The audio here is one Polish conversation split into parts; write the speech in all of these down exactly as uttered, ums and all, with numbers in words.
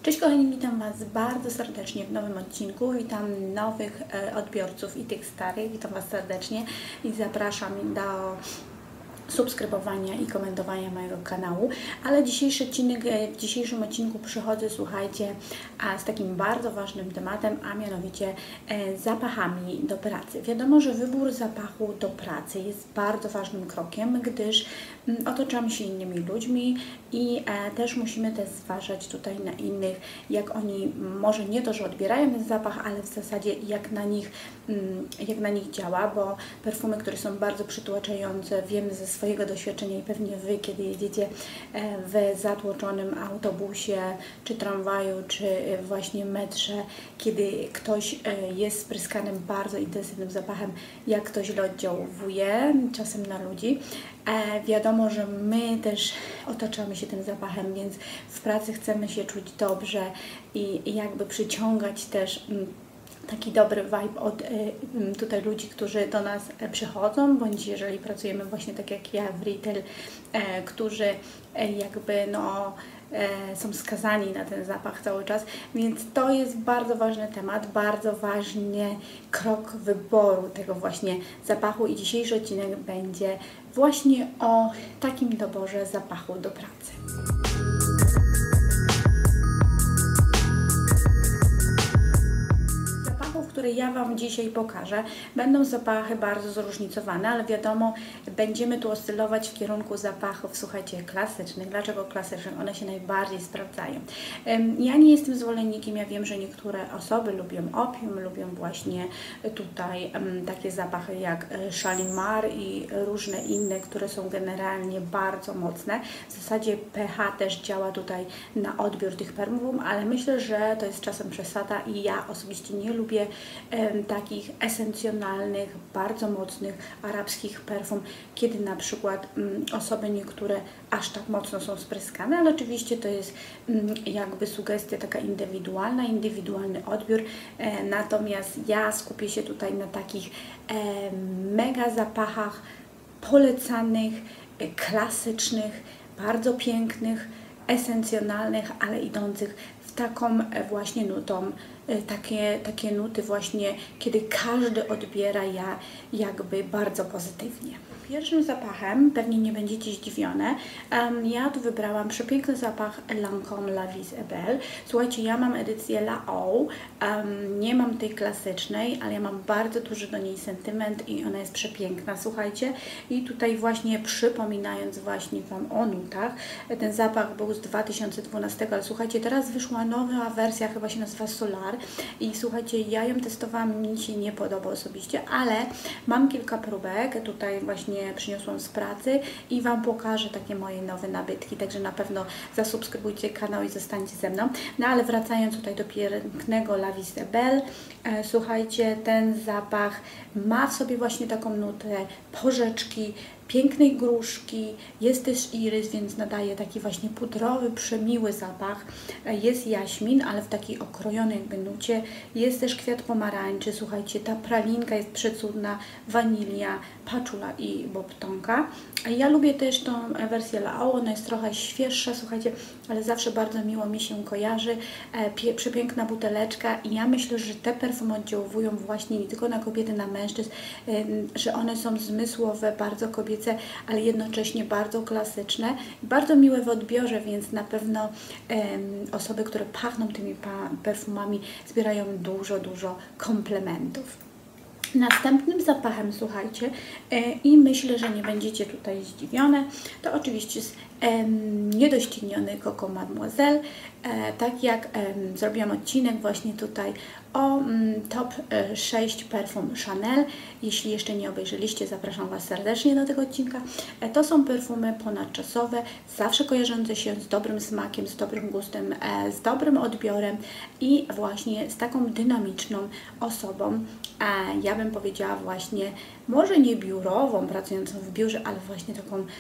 Cześć kochani, witam Was bardzo serdecznie w nowym odcinku. Witam nowych e, odbiorców i tych starych. Witam Was serdecznie i zapraszam do subskrybowania i komentowania mojego kanału. Ale dzisiejszy odcinek, w dzisiejszym odcinku przychodzę, słuchajcie, a z takim bardzo ważnym tematem, a mianowicie e, zapachami do pracy. Wiadomo, że wybór zapachu do pracy jest bardzo ważnym krokiem, gdyż m, otaczamy się innymi ludźmi i e, też musimy też zważać tutaj na innych, jak oni może nie to, że odbierają ten zapach, ale w zasadzie jak na nich, m, jak na nich działa, bo perfumy, które są bardzo przytłaczające, wiemy ze swojego doświadczenia i pewnie Wy, kiedy jedziecie w zatłoczonym autobusie, czy tramwaju, czy właśnie metrze, kiedy ktoś jest spryskanym bardzo intensywnym zapachem, jak to źle oddziałuje czasem na ludzi. Wiadomo, że my też otaczamy się tym zapachem, więc w pracy chcemy się czuć dobrze i jakby przyciągać też taki dobry vibe od y, tutaj ludzi, którzy do nas przychodzą, bądź jeżeli pracujemy właśnie tak jak ja w retail, e, którzy e, jakby no e, są skazani na ten zapach cały czas, więc to jest bardzo ważny temat, bardzo ważny krok wyboru tego właśnie zapachu i dzisiejszy odcinek będzie właśnie o takim doborze zapachu do pracy. Które ja Wam dzisiaj pokażę, będą zapachy bardzo zróżnicowane, ale wiadomo, będziemy tu oscylować w kierunku zapachów, słuchajcie, klasycznych. Dlaczego klasycznych? One się najbardziej sprawdzają. Ja nie jestem zwolennikiem, ja wiem, że niektóre osoby lubią opium, lubią właśnie tutaj um, takie zapachy jak Shalimar i różne inne, które są generalnie bardzo mocne. W zasadzie pH też działa tutaj na odbiór tych perfum, ale myślę, że to jest czasem przesada i ja osobiście nie lubię takich esencjonalnych, bardzo mocnych arabskich perfum, kiedy na przykład mm, osoby niektóre aż tak mocno są spryskane, ale oczywiście to jest mm, jakby sugestia taka indywidualna, indywidualny odbiór, e, natomiast ja skupię się tutaj na takich e, mega zapachach polecanych, e, klasycznych, bardzo pięknych, esencjonalnych, ale idących w taką właśnie nutą, takie, takie nuty właśnie, kiedy każdy odbiera ja jakby bardzo pozytywnie. Pierwszym zapachem, pewnie nie będziecie zdziwione, um, ja tu wybrałam przepiękny zapach Lancôme La Vie est Belle. Słuchajcie, ja mam edycję La Eau, um, nie mam tej klasycznej, ale ja mam bardzo duży do niej sentyment i ona jest przepiękna, słuchajcie. I tutaj właśnie przypominając właśnie Wam o nutach, ten zapach był z dwa tysiące dwunastego, ale słuchajcie, teraz wyszła nowa wersja, chyba się nazywa Solar i słuchajcie, ja ją testowałam, mi się nie podoba osobiście, ale mam kilka próbek, tutaj właśnie przyniosłam z pracy i Wam pokażę takie moje nowe nabytki, także na pewno zasubskrybujcie kanał i zostańcie ze mną. No ale wracając tutaj do pięknego La Vie est Belle, e, słuchajcie, ten zapach ma w sobie właśnie taką nutę porzeczki, pięknej gruszki, jest też irys, więc nadaje taki właśnie pudrowy, przemiły zapach. Jest jaśmin, ale w takiej okrojonej jakby nucie. Jest też kwiat pomarańczy, słuchajcie, ta pralinka jest przecudna, wanilia, paczula i bobtonka. Ja lubię też tą wersję La Eau, ona jest trochę świeższa, słuchajcie, ale zawsze bardzo miło mi się kojarzy. Pie, przepiękna buteleczka i ja myślę, że te perfumy oddziałują właśnie nie tylko na kobiety, na mężczyzn, że one są zmysłowe, bardzo kobiece, ale jednocześnie bardzo klasyczne, bardzo miłe w odbiorze, więc na pewno um, osoby, które pachną tymi perfumami, zbierają dużo, dużo komplementów. Następnym zapachem, słuchajcie, e, i myślę, że nie będziecie tutaj zdziwione, to oczywiście jest e, niedościgniony Coco Mademoiselle, e, tak jak e, zrobiłam odcinek właśnie tutaj o mm, top sześć perfum Chanel. Jeśli jeszcze nie obejrzeliście, zapraszam Was serdecznie do tego odcinka. E, to są perfumy ponadczasowe, zawsze kojarzące się z dobrym smakiem, z dobrym gustem, e, z dobrym odbiorem i właśnie z taką dynamiczną osobą. E, ja bym powiedziała właśnie, może nie biurową, pracującą w biurze, ale właśnie taką em,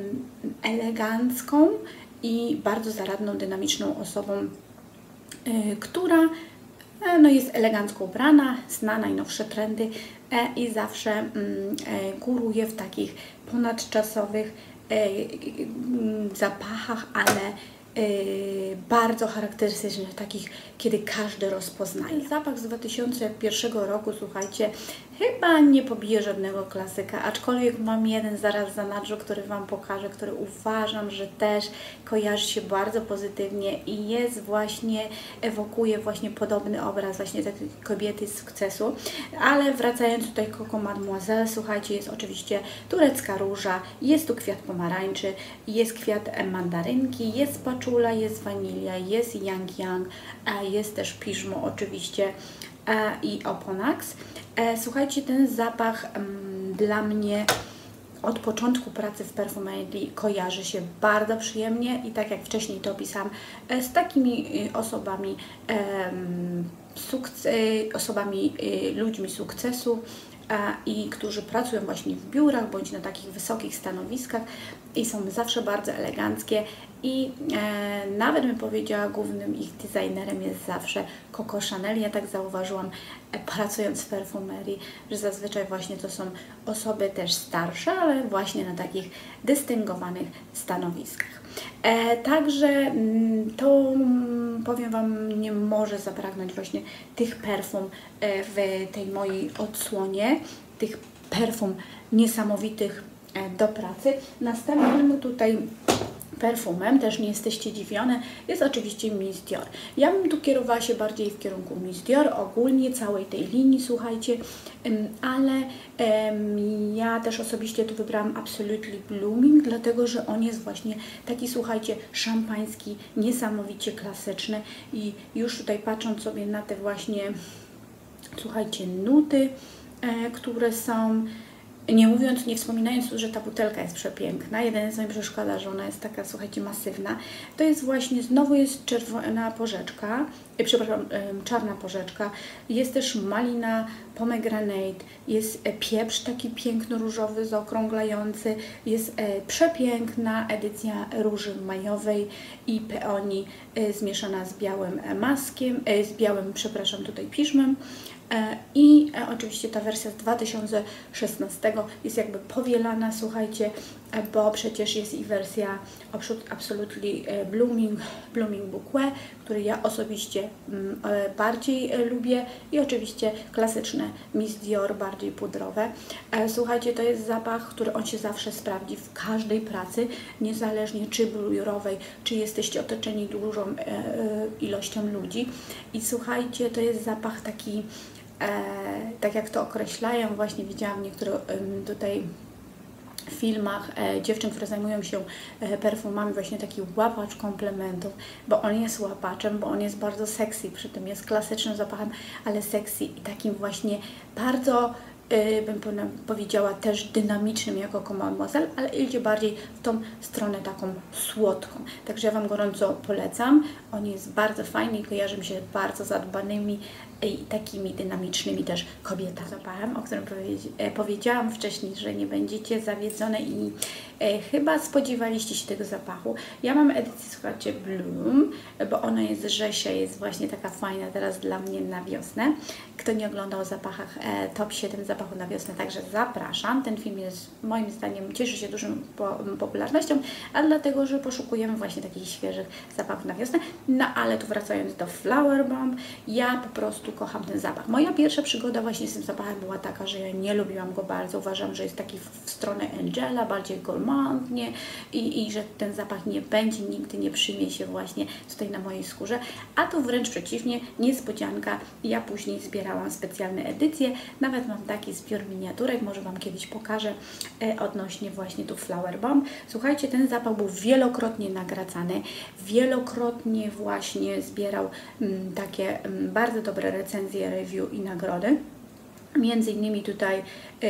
elegancką i bardzo zaradną, dynamiczną osobą, e, która no jest elegancko ubrana, zna najnowsze trendy e, i zawsze mm, e, góruje w takich ponadczasowych e, e, zapachach, ale bardzo charakterystycznych, takich, kiedy każdy rozpoznaje. Zapach z dwa tysiące pierwszego roku, słuchajcie, chyba nie pobije żadnego klasyka, aczkolwiek mam jeden zaraz w zanadrzu, który Wam pokażę, który uważam, że też kojarzy się bardzo pozytywnie i jest właśnie, ewokuje właśnie podobny obraz właśnie takiej kobiety z sukcesu. Ale wracając tutaj Coco Mademoiselle, słuchajcie, jest oczywiście turecka róża, jest tu kwiat pomarańczy, jest kwiat mandarynki, jest paczula, jest wanilia, jest yang yang, a jest też piżmo oczywiście i oponax. Słuchajcie, ten zapach um, dla mnie od początku pracy w perfumerii kojarzy się bardzo przyjemnie i tak jak wcześniej to opisałam, z takimi osobami, um, osobami, ludźmi sukcesu i którzy pracują właśnie w biurach bądź na takich wysokich stanowiskach i są zawsze bardzo eleganckie i e, nawet bym powiedziała, głównym ich designerem jest zawsze Coco Chanel. Ja tak zauważyłam, e, pracując w perfumerii, że zazwyczaj właśnie to są osoby też starsze, ale właśnie na takich dystyngowanych stanowiskach. E, także m, to m, powiem Wam, nie może zabraknąć właśnie tych perfum e, w tej mojej odsłonie, tych perfum niesamowitych e, do pracy. Następnym tutaj perfumem, też nie jesteście dziwione, jest oczywiście Miss Dior. Ja bym tu kierowała się bardziej w kierunku Miss Dior, ogólnie całej tej linii, słuchajcie, ale um, ja też osobiście tu wybrałam Absolutely Blooming, dlatego, że on jest właśnie taki, słuchajcie, szampański, niesamowicie klasyczny i już tutaj patrząc sobie na te właśnie, słuchajcie, nuty, e, które są, nie mówiąc, nie wspominając tu, że ta butelka jest przepiękna, jedyne co mi przeszkadza, że ona jest taka, słuchajcie, masywna, to jest właśnie, znowu jest czerwona porzeczka, e, przepraszam, e, czarna porzeczka, jest też malina, pomegranate, jest e, pieprz taki piękno-różowy, zaokrąglający, jest e, przepiękna edycja róży majowej i peonii e, zmieszana z białym maskiem, e, z białym, przepraszam, tutaj piżmem. I e, oczywiście ta wersja z dwa tysiące szesnastego jest jakby powielana, słuchajcie, bo przecież jest i wersja Absolutely Blooming, Blooming Bouquet, który ja osobiście mm, bardziej e, lubię i oczywiście klasyczne Miss Dior, bardziej pudrowe. E, słuchajcie, to jest zapach, który on się zawsze sprawdzi w każdej pracy, niezależnie czy biurowej, czy jesteście otoczeni dużą e, e, ilością ludzi. I słuchajcie, to jest zapach taki, E, tak jak to określają, właśnie widziałam niektóre e, tutaj w filmach e, dziewczyn, które zajmują się e, perfumami, właśnie taki łapacz komplementów, bo on jest łapaczem, bo on jest bardzo sexy, przy tym jest klasycznym zapachem, ale sexy i takim właśnie bardzo, e, bym powiedziała, też dynamicznym jako Coco Mademoiselle, ale idzie bardziej w tą stronę taką słodką. Także ja Wam gorąco polecam. On jest bardzo fajny i kojarzy mi się bardzo zadbanymi i takimi dynamicznymi też kobietami. Zapachem, o którym powiedzi powiedziałam wcześniej, że nie będziecie zawiedzone i e, chyba spodziewaliście się tego zapachu. Ja mam edycję, słuchajcie, Bloom, bo ona jest rzesia, jest właśnie taka fajna teraz dla mnie na wiosnę. Kto nie oglądał o zapachach, e, top siedem zapachu na wiosnę, także zapraszam. Ten film jest moim zdaniem, cieszy się dużą po popularnością, a dlatego, że poszukujemy właśnie takich świeżych zapachów na wiosnę. No ale tu wracając do Flower Bomb, ja po prostu kocham ten zapach. Moja pierwsza przygoda właśnie z tym zapachem była taka, że ja nie lubiłam go bardzo. Uważam, że jest taki w stronę Angela, bardziej gourmandnie i, i że ten zapach nie będzie, nigdy nie przyjmie się właśnie tutaj na mojej skórze. A tu wręcz przeciwnie, niespodzianka. Ja później zbierałam specjalne edycje. Nawet mam taki zbiór miniaturek, może Wam kiedyś pokażę e, odnośnie właśnie tu Flower Bomb. Słuchajcie, ten zapach był wielokrotnie nagradzany, wielokrotnie właśnie zbierał m, takie m, bardzo dobre recenzje, review i nagrody. Między innymi tutaj y,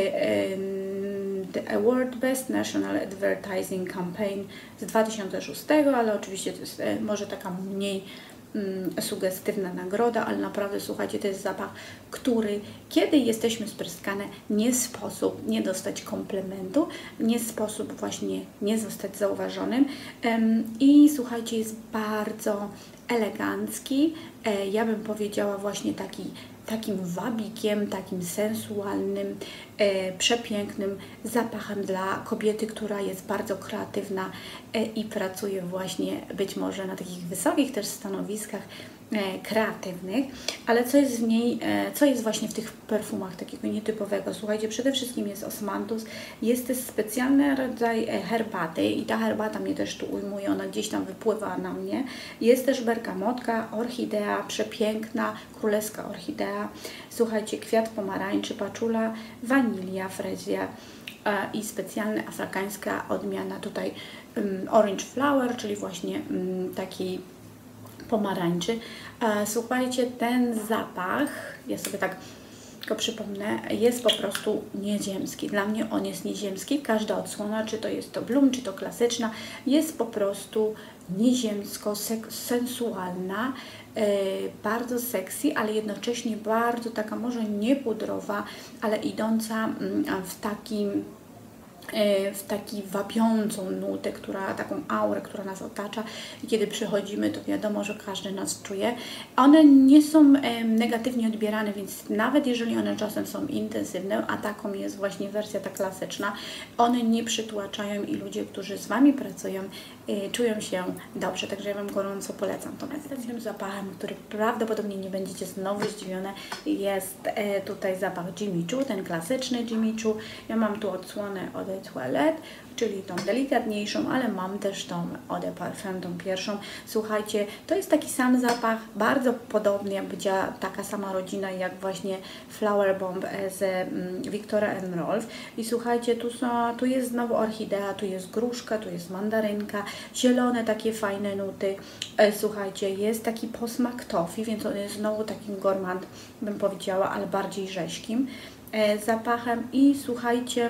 y, The Award Best National Advertising Campaign z dwa tysiące szóstego, ale oczywiście to jest y, może taka mniej y, sugestywna nagroda, ale naprawdę, słuchajcie, to jest zapach, który kiedy jesteśmy spryskane, nie sposób nie dostać komplementu, nie sposób właśnie nie zostać zauważonym ym, i słuchajcie, jest bardzo elegancki, e, ja bym powiedziała właśnie taki takim wabikiem, takim sensualnym, e, przepięknym zapachem dla kobiety, która jest bardzo kreatywna e, i pracuje właśnie być może na takich wysokich też stanowiskach e, kreatywnych, ale co jest w niej, e, co jest właśnie w tych perfumach takiego nietypowego? Słuchajcie, przede wszystkim jest osmantus, jest też specjalny rodzaj e, herbaty i ta herbata mnie też tu ujmuje, ona gdzieś tam wypływa na mnie. Jest też bergamotka, orchidea, przepiękna, królewska orchidea, słuchajcie, kwiat pomarańczy, paczula, wanilia, frezja e, i specjalna afrykańska odmiana tutaj um, orange flower, czyli właśnie um, taki pomarańczy. E, słuchajcie, ten zapach, ja sobie tak go przypomnę, jest po prostu nieziemski. Dla mnie on jest nieziemski. Każda odsłona, czy to jest to Bloom, czy to klasyczna, jest po prostu nieziemsko, sensualna, e, bardzo sexy, ale jednocześnie bardzo taka może nie pudrowa, ale idąca mm, w takim w taki wabiącą nutę, która, taką aurę, która nas otacza i kiedy przychodzimy, to wiadomo, że każdy nas czuje. One nie są e, negatywnie odbierane, więc nawet jeżeli one czasem są intensywne, a taką jest właśnie wersja ta klasyczna, one nie przytłaczają i ludzie, którzy z Wami pracują, e, czują się dobrze, także ja Wam gorąco polecam to. Następnym zapachem, który prawdopodobnie nie będziecie znowu zdziwione, jest e, tutaj zapach Jimmy Choo, ten klasyczny Jimmy Choo. Ja mam tu odsłonę od Toilette, czyli tą delikatniejszą, ale mam też tą Eau de Parfum, tą pierwszą. Słuchajcie, to jest taki sam zapach, bardzo podobny, jak będzie taka sama rodzina, jak właśnie Flower Bomb z mm, Victoria and Rolf. I słuchajcie, tu, są, tu jest znowu orchidea, tu jest gruszka, tu jest mandarynka, zielone takie fajne nuty. E, słuchajcie, jest taki posmak toffee, więc on jest znowu takim gourmand, bym powiedziała, ale bardziej rzeźkim e, zapachem. I słuchajcie,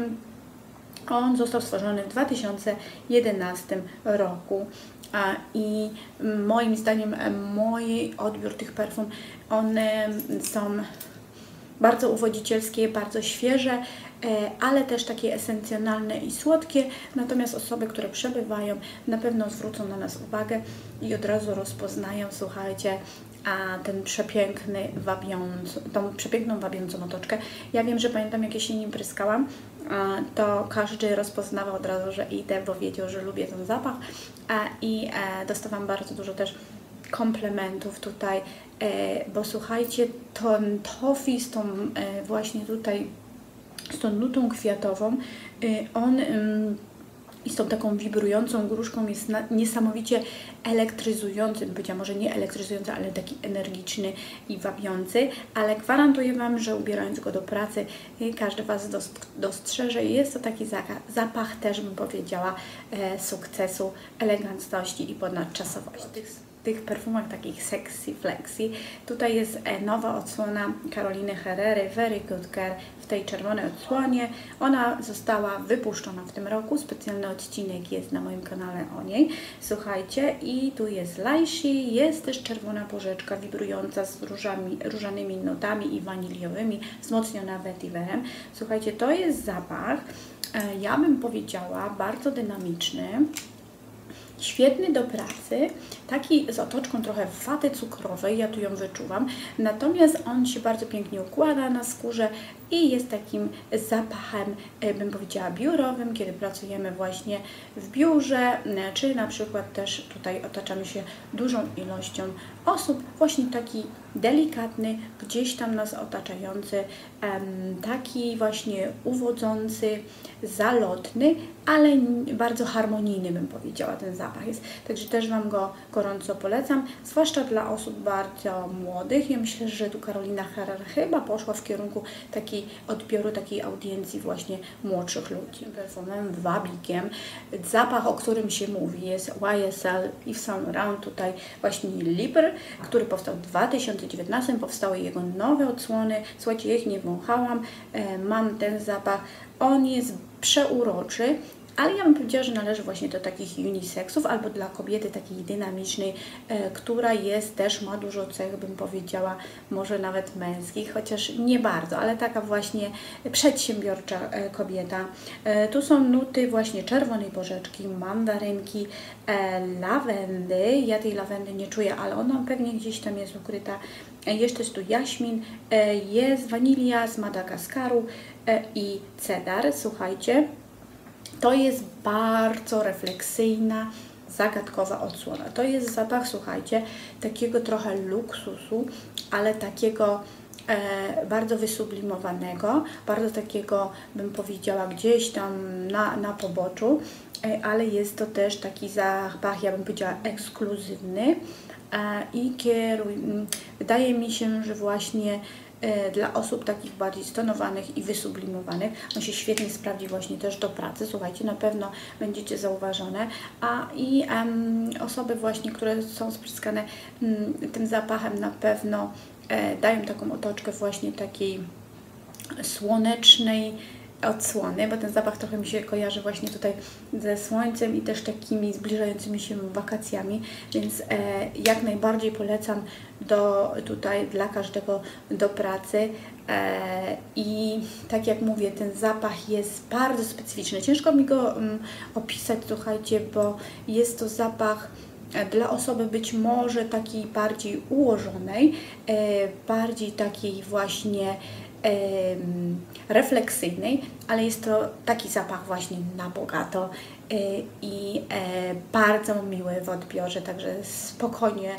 on został stworzony w dwa tysiące jedenastym roku a, i moim zdaniem mój odbiór tych perfum, one są bardzo uwodzicielskie, bardzo świeże, ale też takie esencjonalne i słodkie, natomiast osoby, które przebywają, na pewno zwrócą na nas uwagę i od razu rozpoznają, słuchajcie, a ten przepiękny wabiąc, tą przepiękną wabiącą otoczkę. Ja wiem, że pamiętam, jak ja się nim pryskałam, to każdy rozpoznawał od razu, że idę, bo wiedział, że lubię ten zapach i dostawałam bardzo dużo też komplementów tutaj, bo słuchajcie, ten toffee z tą właśnie tutaj, z tą nutą kwiatową, on i z tą taką wibrującą gruszką jest na, niesamowicie elektryzujący, być może nie elektryzujący, ale taki energiczny i wabiący, ale gwarantuję Wam, że ubierając go do pracy każdy Was dostrzeże i jest to taki zapach, zapach też bym powiedziała e, sukcesu, eleganckości i ponadczasowości. W tych perfumach takich sexy flexi. Tutaj jest nowa odsłona Caroliny Herrery, Very Good Girl, w tej czerwonej odsłonie. Ona została wypuszczona w tym roku, specjalny odcinek jest na moim kanale o niej. Słuchajcie, i tu jest Lychee, jest też czerwona porzeczka wibrująca z różami, różanymi notami i waniliowymi, wzmocniona vetiverem. Słuchajcie, to jest zapach, ja bym powiedziała, bardzo dynamiczny, świetny do pracy, taki z otoczką trochę waty cukrowej, ja tu ją wyczuwam, natomiast on się bardzo pięknie układa na skórze i jest takim zapachem, bym powiedziała, biurowym, kiedy pracujemy właśnie w biurze, czy na przykład też tutaj otaczamy się dużą ilością osób, właśnie taki delikatny, gdzieś tam nas otaczający, taki właśnie uwodzący, zalotny, ale bardzo harmonijny, bym powiedziała, ten zapach jest. Także też Wam go gorąco polecam, zwłaszcza dla osób bardzo młodych. Ja myślę, że tu Carolina Herrera chyba poszła w kierunku takiej odbioru, takiej audiencji właśnie młodszych ludzi. Perfumem, wabikiem, zapach, o którym się mówi, jest Y S L Yves Saint Laurent, tutaj właśnie Libre, który powstał w dwa tysiące dziewiętnastym, powstały jego nowe odsłony. Słuchajcie, ja ich nie wąchałam, e, mam ten zapach, on jest przeuroczy, ale ja bym powiedziała, że należy właśnie do takich unisexów albo dla kobiety takiej dynamicznej, e, która jest też, ma dużo cech, bym powiedziała, może nawet męskich, chociaż nie bardzo, ale taka właśnie przedsiębiorcza e, kobieta. E, tu są nuty właśnie czerwonej porzeczki, mandarynki, e, lawendy. Ja tej lawendy nie czuję, ale ona pewnie gdzieś tam jest ukryta. E, jeszcze jest tu jaśmin, e, jest wanilia z Madagaskaru e, i cedar. Słuchajcie, to jest bardzo refleksyjna, zagadkowa odsłona. To jest zapach, słuchajcie, takiego trochę luksusu, ale takiego e, bardzo wysublimowanego, bardzo takiego, bym powiedziała, gdzieś tam na, na poboczu, e, ale jest to też taki zapach, ja bym powiedziała, ekskluzywny e, i kieruj, wydaje mi się, że właśnie dla osób takich bardziej stonowanych i wysublimowanych. On się świetnie sprawdzi właśnie też do pracy. Słuchajcie, na pewno będziecie zauważone. A i um, osoby właśnie, które są spryskane um, tym zapachem, na pewno e, dają taką otoczkę właśnie takiej słonecznej odsłony, bo ten zapach trochę mi się kojarzy właśnie tutaj ze słońcem i też takimi zbliżającymi się wakacjami, więc e, jak najbardziej polecam do, tutaj dla każdego do pracy e, i tak jak mówię, ten zapach jest bardzo specyficzny. Ciężko mi go um, opisać, słuchajcie, bo jest to zapach dla osoby być może takiej bardziej ułożonej, e, bardziej takiej właśnie refleksyjnej, ale jest to taki zapach właśnie na bogato i bardzo miły w odbiorze, także spokojnie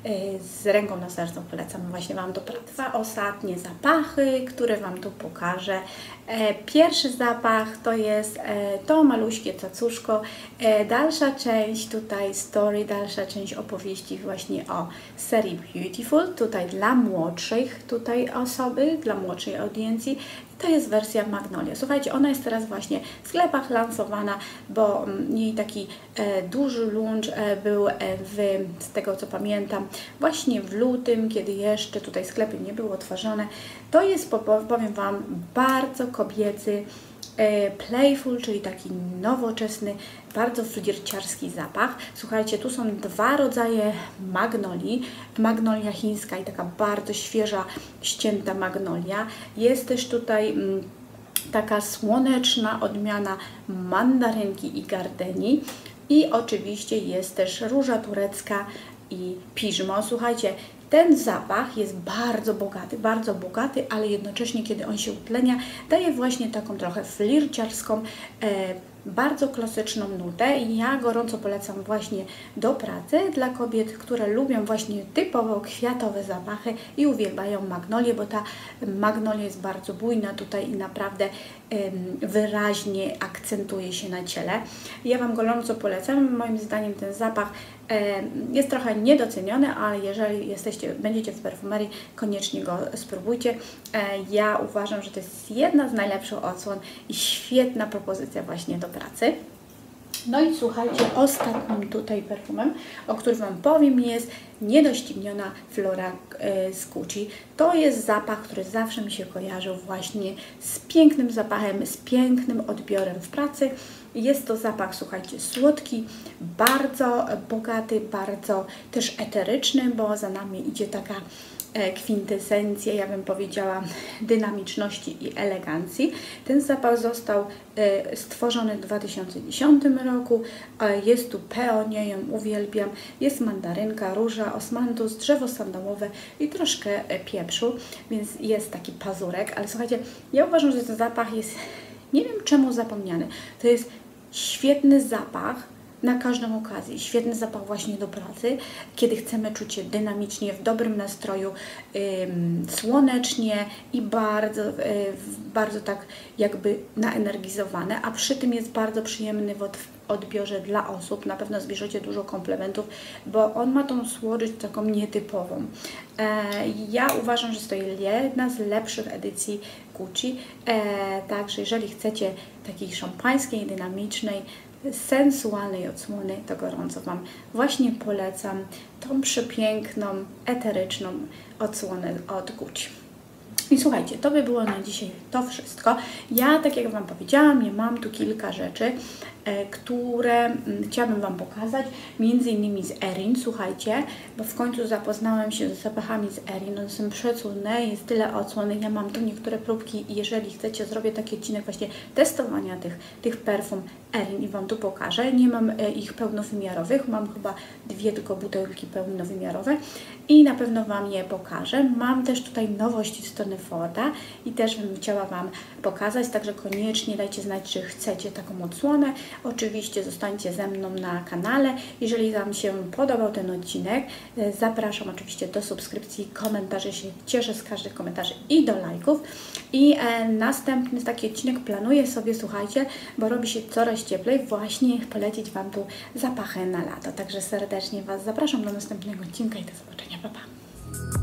z ręką na sercu polecam właśnie Wam do pracy. Dwa ostatnie zapachy, które Wam tu pokażę. Pierwszy zapach to jest to maluśkie cacuszko. Dalsza część tutaj story, dalsza część opowieści właśnie o serii Beautiful, tutaj dla młodszych tutaj osoby, dla młodszej audiencji. To jest wersja Magnolia. Słuchajcie, ona jest teraz właśnie w sklepach lansowana, bo jej taki e, duży launch e, był e, w, z tego co pamiętam, właśnie w lutym, kiedy jeszcze tutaj sklepy nie były otworzone. To jest, powiem Wam, bardzo kobiecy, e, playful, czyli taki nowoczesny, bardzo flirciarski zapach. Słuchajcie, tu są dwa rodzaje magnolii. Magnolia chińska i taka bardzo świeża, ścięta magnolia. Jest też tutaj mm, taka słoneczna odmiana mandarynki i gardeni. I oczywiście jest też róża turecka i piżmo. Słuchajcie, ten zapach jest bardzo bogaty, bardzo bogaty, ale jednocześnie, kiedy on się utlenia, daje właśnie taką trochę flirciarską, e, bardzo klasyczną nutę i ja gorąco polecam właśnie do pracy dla kobiet, które lubią właśnie typowo kwiatowe zapachy i uwielbiają magnolię, bo ta magnolia jest bardzo bujna tutaj i naprawdę ym, wyraźnie akcentuje się na ciele. Ja Wam gorąco polecam, moim zdaniem ten zapach ym, jest trochę niedoceniony, ale jeżeli jesteście, będziecie w perfumerii, koniecznie go spróbujcie. Yy, ja uważam, że to jest jedna z najlepszych odsłon i świetna propozycja właśnie do pracy. No i słuchajcie, ostatnim tutaj perfumem, o którym Wam powiem, jest Niedościgniona Flora z Gucci. To jest zapach, który zawsze mi się kojarzył właśnie z pięknym zapachem, z pięknym odbiorem w pracy. Jest to zapach, słuchajcie, słodki, bardzo bogaty, bardzo też eteryczny, bo za nami idzie taka kwintesencja, ja bym powiedziała, dynamiczności i elegancji. Ten zapach został stworzony w dwa tysiące dziesiątym roku. Jest tu peonie, ją uwielbiam. Jest mandarynka, róża, osmantus, drzewo sandałowe i troszkę pieprzu, więc jest taki pazurek. Ale słuchajcie, ja uważam, że ten zapach jest, nie wiem czemu zapomniany. To jest świetny zapach na każdą okazję. Świetny zapach właśnie do pracy, kiedy chcemy czuć się dynamicznie, w dobrym nastroju, ym, słonecznie i bardzo, yy, bardzo tak jakby naenergizowane, a przy tym jest bardzo przyjemny w odbiorze dla osób. Na pewno zbierzecie dużo komplementów, bo on ma tą słodycz taką nietypową. E, ja uważam, że jest to jedna z lepszych edycji Gucci, e, także jeżeli chcecie takiej szampańskiej, dynamicznej, sensualnej odsłony, to gorąco Wam właśnie polecam tą przepiękną, eteryczną odsłonę od Gucci. I słuchajcie, to by było na dzisiaj to wszystko. Ja, tak jak Wam powiedziałam, ja mam tu kilka rzeczy, e, które m, chciałabym Wam pokazać, między innymi z Erin, słuchajcie, bo w końcu zapoznałam się z zapachami z Erin, one są przecudne, jest tyle odsłon, ja mam tu niektóre próbki i jeżeli chcecie, zrobię taki odcinek właśnie testowania tych, tych perfum Erin i Wam tu pokażę. Nie mam e, ich pełnowymiarowych, mam chyba dwie tylko butelki pełnowymiarowe i na pewno Wam je pokażę. Mam też tutaj nowości z Tony Forda i też bym chciała Wam pokazać, także koniecznie dajcie znać, czy chcecie taką odsłonę. Oczywiście zostańcie ze mną na kanale. Jeżeli Wam się podobał ten odcinek, e, zapraszam oczywiście do subskrypcji, komentarzy, się cieszę z każdych komentarzy i do lajków. I e, następny taki odcinek planuję sobie, słuchajcie, bo robi się coraz cieplej, właśnie polecić Wam tu zapachy na lato. Także serdecznie Was zapraszam do następnego odcinka i do zobaczenia. Pa, pa.